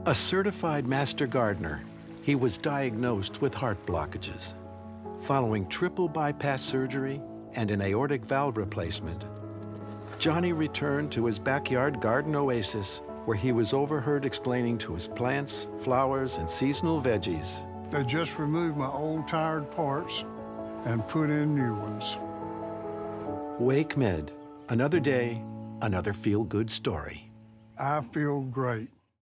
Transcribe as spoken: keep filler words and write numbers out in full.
A certified master gardener, he was diagnosed with heart blockages. Following triple bypass surgery and an aortic valve replacement, Johnny returned to his backyard garden oasis where he was overheard explaining to his plants, flowers, and seasonal veggies. They just removed my old tired parts and put in new ones. WakeMed, another day, another feel-good story. I feel great.